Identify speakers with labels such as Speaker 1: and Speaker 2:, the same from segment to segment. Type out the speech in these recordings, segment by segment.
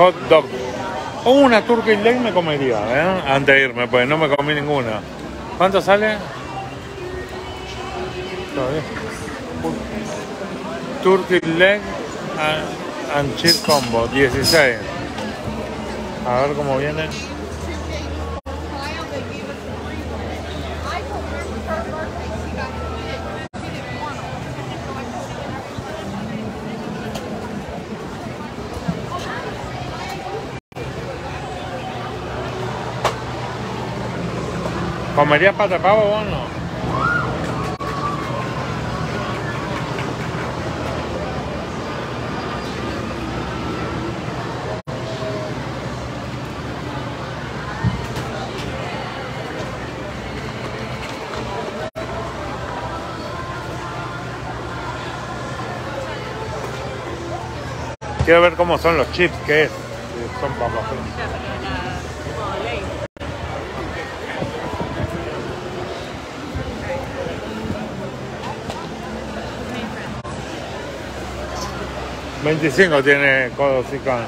Speaker 1: hot dog. Una turkey leg me comería, antes de irme, pues no me comí ninguna. ¿Cuánto sale? Todavía. Turkey leg and chip combo, 16. A ver cómo viene. ¿Comerías pata de pavo o no? Quiero ver cómo son los chips, ¿qué es? Son papas. $25 tiene codos y can.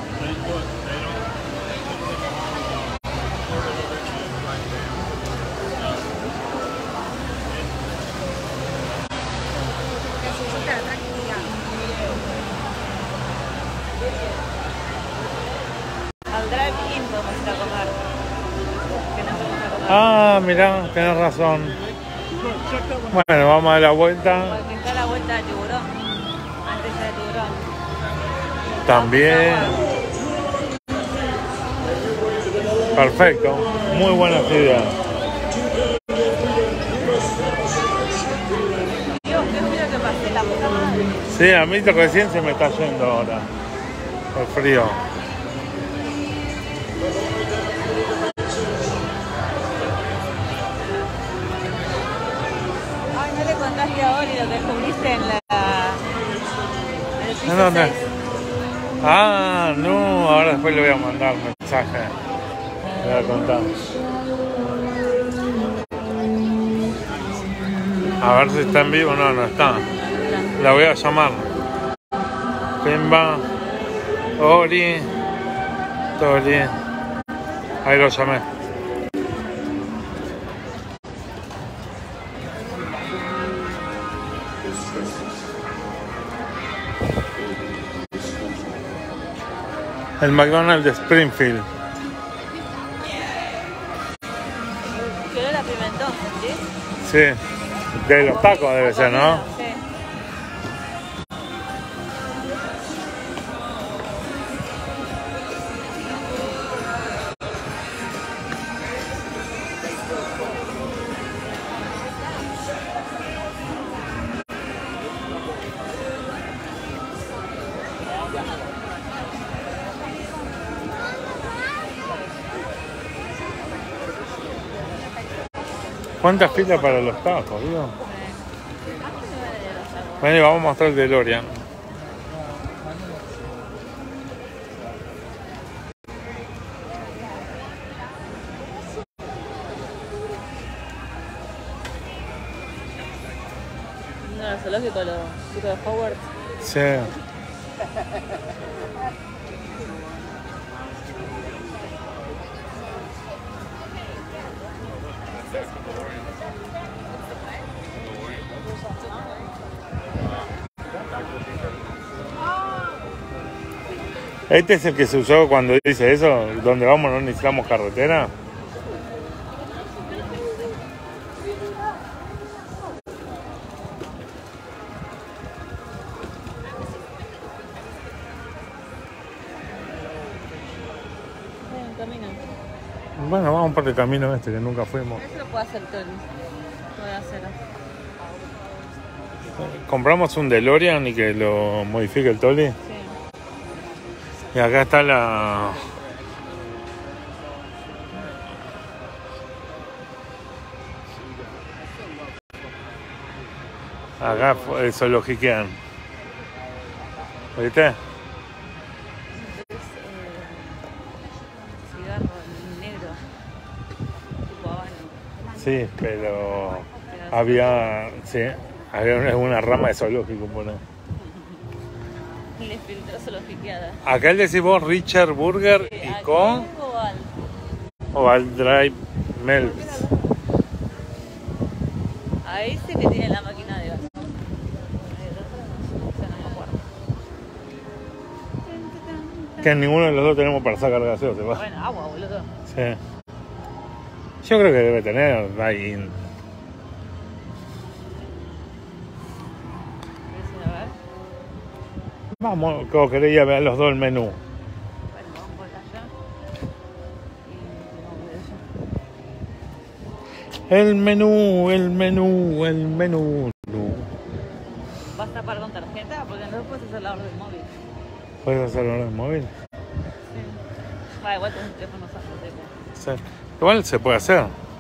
Speaker 2: Al drive-in podemos ir a comer. Que no vamos a comer.
Speaker 1: Ah, mirá, tenés razón. Bueno, vamos a dar la vuelta.
Speaker 2: Porque está la vuelta de tiburón. Antes de tiburón.
Speaker 1: También. Perfecto. Muy buena actividad.
Speaker 2: Dios, qué frío que pasé la puta madre.
Speaker 1: Sí, a mí recién se me está yendo ahora. El frío.
Speaker 2: Ay, no le contaste a Oli lo que descubriste en la... en el piso
Speaker 1: ¿En dónde?
Speaker 2: 6.
Speaker 1: Ah, no, ahora después le voy a mandar un mensaje. Le voy a contar. A ver si está en vivo. No, no está. La voy a llamar. Pimba. Ori. Tori. Ahí lo llamé. El McDonald's de Springfield.
Speaker 2: Quedó la pimentón, ¿sí?
Speaker 1: Sí. De los tacos debe ser, ¿no?
Speaker 2: Sí.
Speaker 1: ¿Cuántas filas para los tacos, digo? Bueno, y vamos a mostrar el DeLorean.
Speaker 2: No, el zoológico, los chicos de Howard.
Speaker 1: Sí. Este es el que se usó cuando dice eso, donde vamos no necesitamos carretera.
Speaker 2: Camino.
Speaker 1: Bueno, vamos por el camino este que nunca fuimos.
Speaker 2: Eso lo puede hacer Tony. Puede hacerlo.
Speaker 1: Compramos un DeLorean y que lo modifique el Toli.
Speaker 2: Sí.
Speaker 1: Y acá está la... Acá zoologiquean. ¿Viste?
Speaker 2: Cigarro negro. Tipo habano.
Speaker 1: Sí, pero había... Sí, había una rama de zoológico por ahí.
Speaker 2: Y les filtró solo piqueada.
Speaker 1: Acá le decís vos Richard Burger
Speaker 2: Sí,
Speaker 1: y
Speaker 2: aquí
Speaker 1: con
Speaker 2: o al-
Speaker 1: o al Dry Melts.
Speaker 2: Ahí sí que tiene la máquina de gas. El otro no sé, no me acuerdo.
Speaker 1: Que ninguno de los dos tenemos para sacar gaseosa. ¿Va?
Speaker 2: Bueno, agua, boludo.
Speaker 1: Sí. Yo creo que debe tener ahí.
Speaker 2: ¿Querés ir a ver?
Speaker 1: Vamos, como queréis ir a ver los dos el menú.
Speaker 2: Bueno, vamos por allá. Y vamos de allá.
Speaker 1: El menú, el menú, el menú.
Speaker 2: ¿Vas a pagar con tarjeta? Porque no puedes hacer la orden móvil.
Speaker 1: ¿Puedes hacerlo en el móvil?
Speaker 2: Sí. Va, igual tenés un teléfono Samsung.
Speaker 1: Sí. Igual se puede hacer.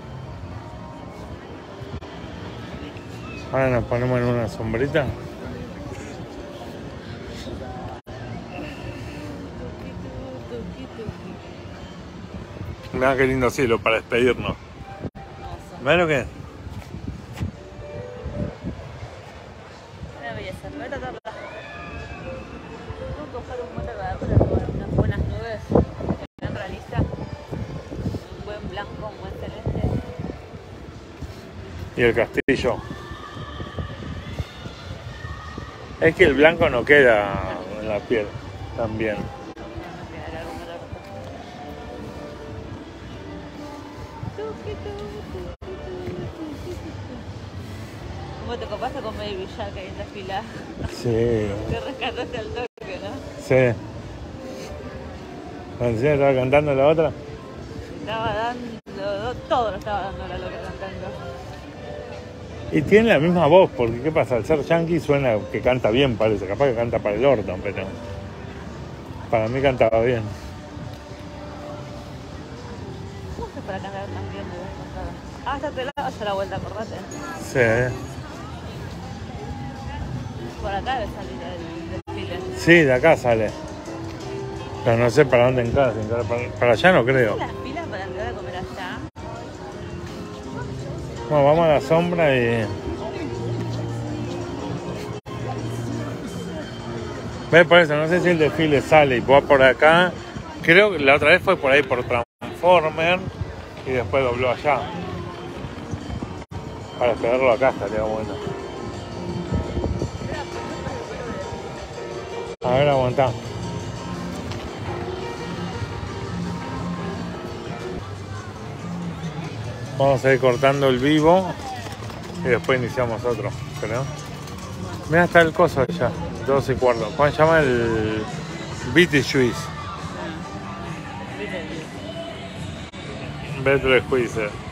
Speaker 1: Ahora nos ponemos en una sombrita. Mirá qué lindo cielo para despedirnos.
Speaker 2: Hermoso.
Speaker 1: ¿Ves lo que es?
Speaker 2: Una belleza. Me voy a tratar la... Tengo que buscar un buen cargador para tomar unas buenas nubes. Que sean realistas. Un buen blanco, un buen celeste.
Speaker 1: Y el castillo. Es que el blanco no queda en la piel tan bien.
Speaker 2: ¿Cómo te copaste con Baby Shark ahí en la fila?
Speaker 1: Sí,
Speaker 2: Te rescataste al toque, ¿no?
Speaker 1: sí. Encima estaba cantando la otra.
Speaker 2: Estaba dando, todo lo estaba dando la loca cantando.
Speaker 1: Y tiene la misma voz, porque ¿qué pasa? Al ser yankee suena que canta bien, parece. Capaz que canta para el orto, pero para mí cantaba bien.
Speaker 2: ¿Cómo haces para cantar tan bien de vez pasada? Ah, hasta te la vas a la vuelta, acordate.
Speaker 1: Sí.
Speaker 2: Por acá debe salir el desfile.
Speaker 1: Sí, de acá sale. Pero no sé para dónde entrar. Para allá no creo.
Speaker 2: Las pilas para entrar a comer allá.
Speaker 1: Bueno, vamos a la sombra y... ¿Ves? Por eso, no sé si el desfile sale y va por acá. Creo que la otra vez fue por ahí por Transformer y después dobló allá. Para esperarlo acá estaría bueno. A ver, aguantá. Vamos a ir cortando el vivo y después iniciamos otro, creo. Mira, está el coso allá, 2:15. ¿Cómo se llama? El Beatty Suisse. Better Squeeze.